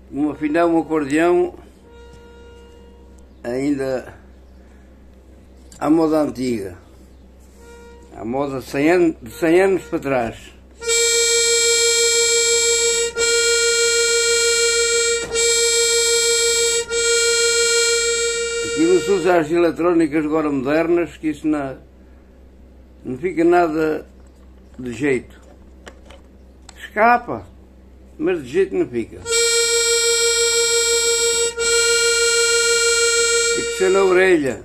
Um afinal, um acordeão ainda à moda antiga, à moda de 100 anos para trás. Aqui não se usa as eletrónicas agora modernas, que isso não fica nada de jeito. Escapa, mas de jeito não fica. Tem que ser na orelha.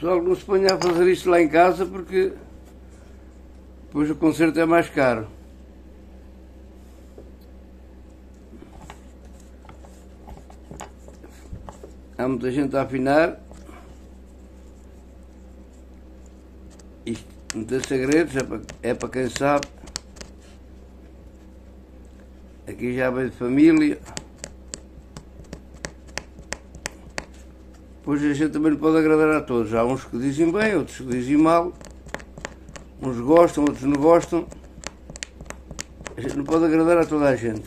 pessoal que não se ponha a fazer isto lá em casa, porque depois o concerto é mais caro. Há muita gente a afinar. Isto não tem segredos, é para quem sabe. Aqui já veio de família. Pois a gente também não pode agradar a todos. Há uns que dizem bem, outros que dizem mal. Uns gostam, outros não gostam. A gente não pode agradar a toda a gente.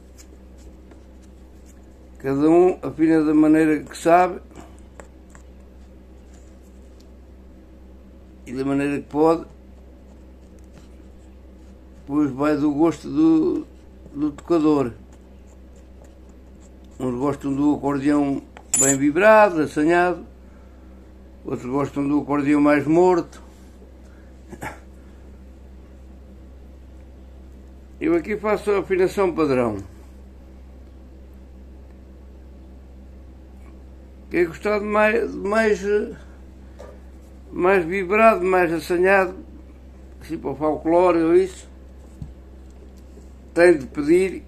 Cada um afina da maneira que sabe e da maneira que pode. Pois vai do gosto do tocador. Uns gostam do acordeão bem vibrado, assanhado. Outros gostam do acordeão mais morto. Eu aqui faço a afinação padrão. Quem gostar de mais vibrado, mais assanhado, assim para o folclore ou isso, tem de pedir,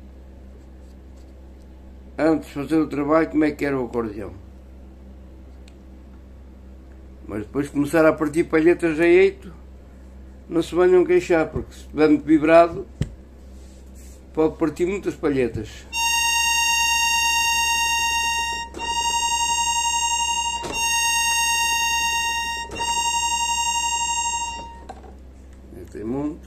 antes de fazer o trabalho, como é que era o acordeão. Mas depois de começar a partir palhetas a eito, não se venham queixar, porque se estiver muito vibrado, pode partir muitas palhetas. Tem muito.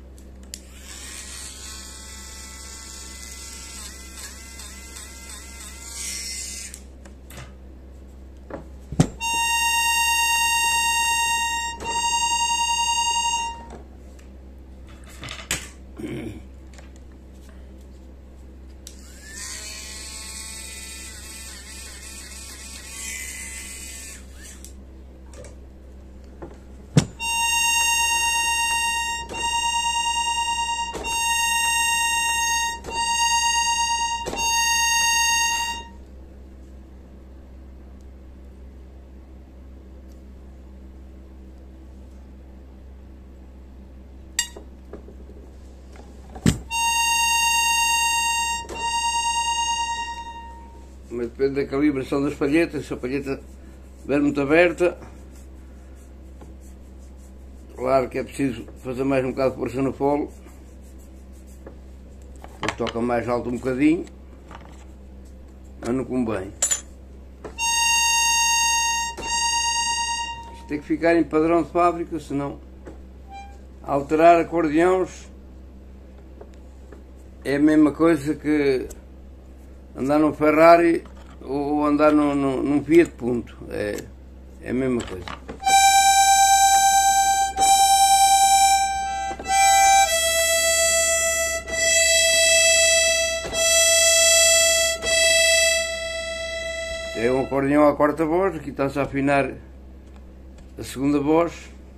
Mas depende da calibração das palhetas. Se a palheta estiver muito aberta, claro que é preciso fazer mais um bocado de força no folo, depois toca mais alto um bocadinho, mas não convém. Isto tem que ficar em padrão de fábrica, senão alterar acordeões é a mesma coisa que andar num Ferrari ou andar num Fiat Punto. É a mesma coisa. É um acordeão à quarta voz. Aqui está-se a afinar a segunda voz.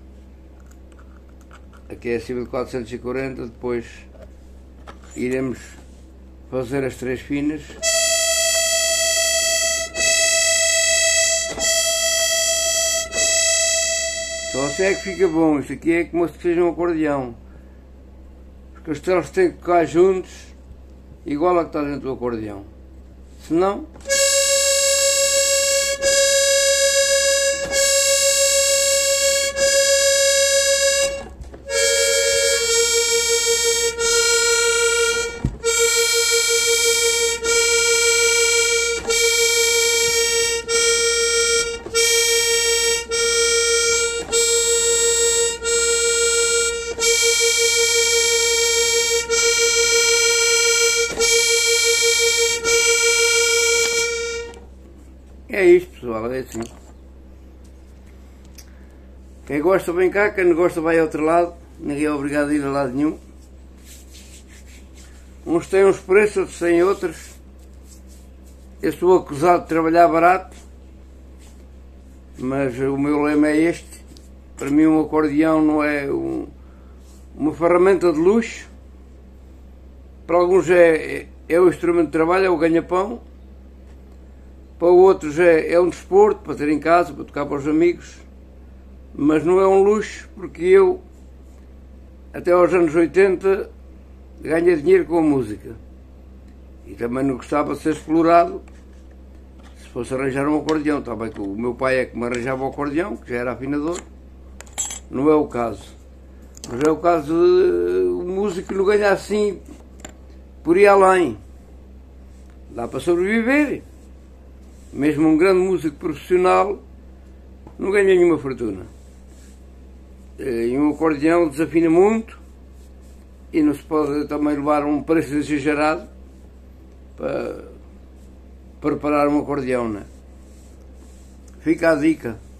Aqui é acima de 440. Depois iremos fazer as três finas. Só assim é que fica bom. Isto aqui é como se seja um acordeão. Os castelos têm que ficar juntos, igual a que está dentro do acordeão. Senão é isto, pessoal, é assim. Quem gosta vem cá, quem não gosta vai ao outro lado. Ninguém é obrigado a ir a lado nenhum. Uns têm uns preços, outros têm outros. Eu sou acusado de trabalhar barato, mas o meu lema é este. Para mim um acordeão não é uma ferramenta de luxo. Para alguns é o instrumento de trabalho, é o ganha-pão. Para outros é um desporto, para ter em casa, para tocar para os amigos. mas não é um luxo, porque eu, até aos anos 80, ganhei dinheiro com a música. E também não gostava de ser explorado se fosse arranjar um acordeão. Também que o meu pai é que me arranjava o acordeão, que já era afinador. Não é o caso. Mas é o caso de o músico não ganha assim por ir além. Dá para sobreviver. Mesmo um grande músico profissional não ganha nenhuma fortuna. E um acordeão desafina muito e não se pode também levar um preço exagerado para preparar um acordeão, né? Fica a dica.